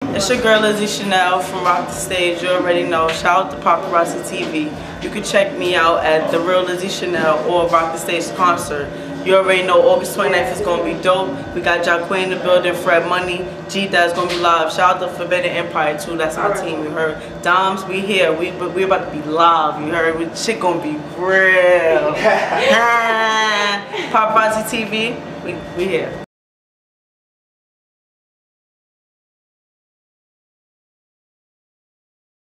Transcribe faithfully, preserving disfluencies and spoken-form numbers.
It's your girl Lizzie Chanel from Rock the Stage. You already know. Shout out to Paparazzi T V. You can check me out at The Real Lizzie Chanel or Rock the Stage concert. You already know August twenty-ninth is going to be dope. We got Jacqueline in the building, Fred Money, G that's going to be live. Shout out to Forbidden Empire too, that's our team, you heard. Doms, we here. We we about to be live, you heard. We, shit going to be real. Paparazzi T V, we, we here.